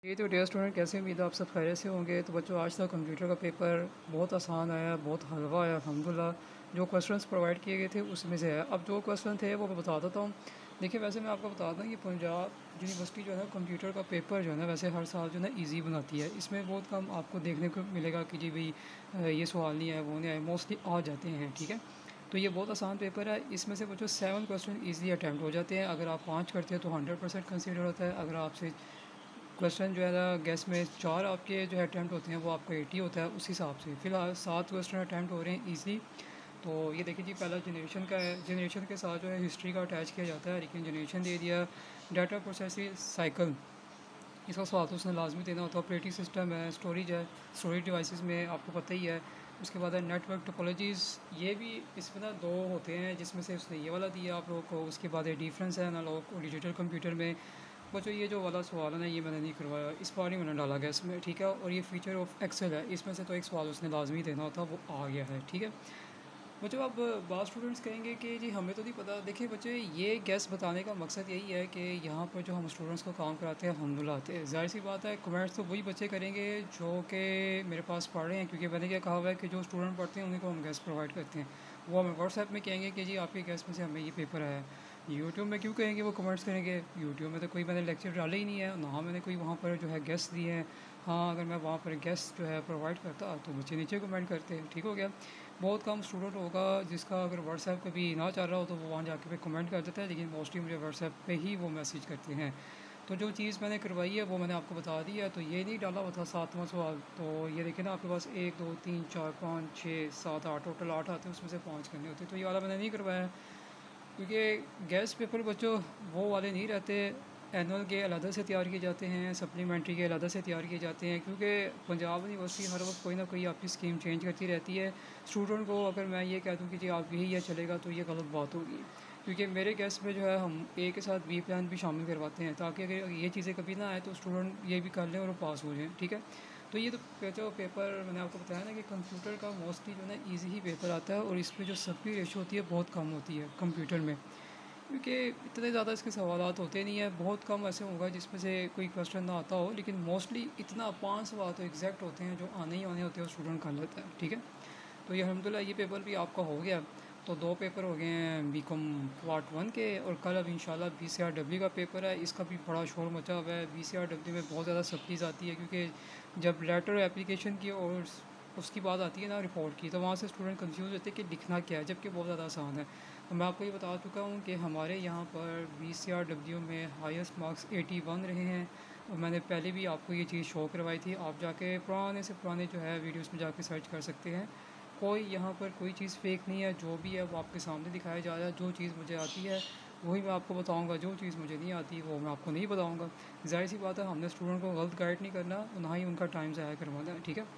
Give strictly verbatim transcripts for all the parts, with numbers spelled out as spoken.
ये तो dear student, कैसे उम्मीद है आप सब खैरियत से होंगे। तो बच्चों, आज तक कंप्यूटर का पेपर बहुत आसान आया, बहुत हलवा आया अल्हम्दुलिल्लाह। जो क्वेश्चंस प्रोवाइड किए गए थे उसमें से है। अब जो क्वेश्चन थे वो मैं बता देता हूँ। देखिए, वैसे मैं आपको बता दूँ कि पंजाब यूनिवर्सिटी जो है ना, कंप्यूटर का पेपर जो है ना, वैसे हर साल जो है ना ईजी बनाती है। इसमें बहुत कम आपको देखने को मिलेगा कि जी भाई ये सवाल नहीं है, वो नहीं है, मोस्टली आ जाते हैं। ठीक है, तो ये बहुत आसान पेपर है। इसमें से बच्चों सेवन क्वेश्चन ईजी अटैम्प्ट हो जाते हैं। अगर आप पाँच करते हैं तो हंड्रेड परसेंट कंसिडर होता है। अगर आपसे क्वेश्चन जो है ना गैस में चार आपके जो है अटैम्प्ट होते हैं वो आपको एटी होता है उस हिसाब से। फ़िलहाल सात क्वेश्चन अटैम्प्ट हो रहे हैं ईजी। तो ये देखिए जी, पहला जनरेशन का है। जनरेशन के साथ जो है हिस्ट्री का अटैच किया जाता है, लेकिन जनरेशन दे दिया। डाटा प्रोसेसिंग साइकिल, इसका सवाल तो उसने लाजमी देना होता है। ऑपरेटिंग सिस्टम है, स्टोरेज है, स्टोरेज डिवाइसेस में आपको पता ही है। उसके बाद है नेटवर्क टोपोलॉजीज़, ये भी इसमें ना दो होते हैं, जिसमें से उसने ये वाला दिया आप लोगों को। उसके बाद है डिफरेंस है एनालॉग और डिजिटल कंप्यूटर में। बच्चों, ये जो वाला सवाल है ना, ये मैंने नहीं करवाया, इस बार ही मैंने डाला गया इसमें। ठीक है, और ये फीचर ऑफ एक्सेल है, इसमें से तो एक सवाल उसने लाजमी देना होता, वो आ गया है। ठीक है बच्चों, अब बाद स्टूडेंट्स कहेंगे कि जी हमें तो नहीं पता। देखिए बच्चे, ये गैस बताने का मकसद यही है कि यहाँ पर जो हम स्टूडेंट्स को काम कराते हैं अल्हम्दुलिल्लाह आते हैं। ज़ाहिर सी बात है, कमेंट्स तो वही बच्चे करेंगे जो कि मेरे पास पढ़ रहे हैं, क्योंकि मैंने क्या कहा हुआ है कि जो स्टूडेंट पढ़ते हैं उन्हीं को हम गैस प्रोवाइड करते हैं। वो हमें व्हाट्सएप में कहेंगे कि जी आपके गैस में से हमें ये पेपर आया है। यूट्यूब में क्यों कहेंगे, वो कमेंट्स करेंगे। यूट्यूब में तो कोई मैंने लेक्चर डाले ही नहीं है, ना मैंने कोई वहाँ पर जो है गेस्ट दिए हैं। हाँ, अगर मैं वहाँ पर गेस्ट जो है प्रोवाइड करता तो बच्चे नीचे कमेंट करते हैं। ठीक हो गया। बहुत कम स्टूडेंट होगा जिसका अगर व्हाट्सएप कभी ना चल रहा हो तो वो वहाँ जाके पे कमेंट कर देता है, लेकिन मोस्टली मुझे व्हाट्सएप पे ही वो मैसेज करते हैं। तो जो चीज़ मैंने करवाई है वो मैंने आपको बता दी है। तो ये नहीं डाला हुआ था सातवां सवाल। तो ये देखिए ना, आपके पास एक दो तीन चार पाँच छः सात आठ, टोटल आठ आते हैं, उसमें से पाँच करने होते हैं। तो ये वाला मैंने नहीं करवाया है, क्योंकि गैस पेपर बच्चों वो वाले नहीं रहते। एनुअल के अलहदा से तैयार किए जाते हैं, सप्लीमेंट्री के अलहदा से तैयार किए जाते हैं, क्योंकि पंजाब यूनिवर्सिटी हर वक्त कोई ना कोई आपकी स्कीम चेंज करती रहती है। स्टूडेंट को अगर मैं ये कह दूँ कि जी आप यही या चलेगा, तो ये गलत बात होगी। क्योंकि मेरे गैस में जो है हम ए के साथ बी प्लान भी शामिल करवाते हैं, ताकि अगर ये चीज़ें कभी ना आए तो स्टूडेंट ये भी कर लें और पास हो जाएँ। ठीक है, तो ये तो जो पेपर मैंने आपको बताया ना कि कंप्यूटर का मोस्टली जो है ना ईजी ही पेपर आता है, और इसमें जो सबकी रेशो होती है बहुत कम होती है कंप्यूटर में, क्योंकि इतने ज़्यादा इसके सवालात होते नहीं है। बहुत कम ऐसे होगा जिसमें से कोई क्वेश्चन ना आता हो, लेकिन मोस्टली इतना पाँच सवाल तो एग्जैक्ट होते हैं, जो आने ही आने होते हैं और स्टूडेंट कर लेता है। ठीक है, तो ये अल्हम्दुलिल्लाह ये पेपर भी आपका हो गया। तो दो पेपर हो गए हैं बी कॉम पार्ट वन के, और कल अब इंशाल्लाह बी सी आर डब्ल्यू का पेपर है। इसका भी बड़ा शोर मचा हुआ है। बी सी आर डब्ल्यू में बहुत ज़्यादा सप्लीज आती है, क्योंकि जब लेटर एप्लीकेशन की और उसकी बात आती है ना रिपोर्ट की, तो वहाँ से स्टूडेंट कंफ्यूज होते हैं कि लिखना क्या है, जबकि बहुत ज़्यादा आसान है। तो मैं आपको ये बता चुका हूँ कि हमारे यहाँ पर बी सी आर डब्ल्यू में हाईएस्ट मार्क्स एटी वन रहे हैं, और मैंने पहले भी आपको ये चीज़ शो करवाई थी। आप जाके पुराने से पुराने जो है वीडियोस में जाके सर्च कर सकते हैं। कोई यहाँ पर कोई चीज़ फ़ेक नहीं है, जो भी है वो आपके सामने दिखाया जा रहा है। जो चीज़ मुझे आती है वही मैं आपको बताऊँगा, जो चीज़ मुझे नहीं आती वो मैं आपको नहीं बताऊँगा। ज़ाहिर सी बात है, हमने स्टूडेंट को गलत गाइड नहीं करना, ना ही उनका टाइम ज़ाया करवाना है। ठीक है,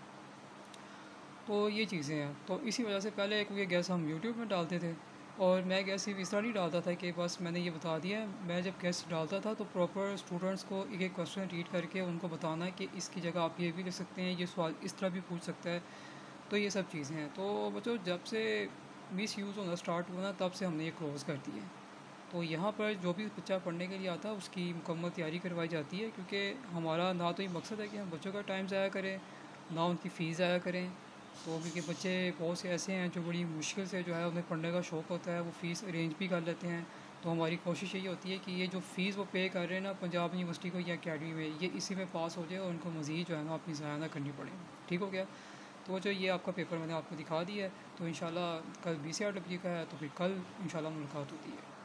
तो ये चीज़ें हैं। तो इसी वजह से पहले एक ये गैस हम यूट्यूब में डालते थे, और मैं गैस सिर्फ इस तरह नहीं डालता था कि बस मैंने ये बता दिया। मैं जब गैस डालता था तो प्रॉपर स्टूडेंट्स को एक एक क्वेश्चन रीड करके उनको बताना है कि इसकी जगह आप ये भी लिख सकते हैं, ये सवाल इस तरह भी पूछ सकता है। तो ये सब चीज़ें हैं। तो बच्चों, जब से मिस यूज़ होना स्टार्ट हुआ ना, तब से हमने ये क्लोज़ कर दी है। तो यहाँ पर जो भी बच्चा पढ़ने के लिए आता है उसकी मुकम्मल तैयारी करवाई जाती है, क्योंकि हमारा ना तो ये मकसद है कि हम बच्चों का टाइम ज़ाया करें, ना उनकी फ़ीस ज़ाया करें। तो क्योंकि बच्चे बहुत से ऐसे हैं जो बड़ी मुश्किल से जो है उन्हें पढ़ने का शौक़ होता है, वो फ़ीस अरेंज भी कर लेते हैं। तो हमारी कोशिश यही होती है कि ये जो फ़ीस वो पे कर रहे हैं ना पंजाब यूनिवर्सिटी को या अकेडमी में, ये इसी में पास हो जाए और उनको मज़ीद जो है ना अपनी ज़ाया ना करनी पड़े। ठीक हो गया। तो जो ये आपका पेपर मैंने आपको दिखा दिया है, तो इंशाल्लाह कल बी सी आर डब्ल्यू का है, तो फिर कल इंशाल्लाह मुलाकात होती है।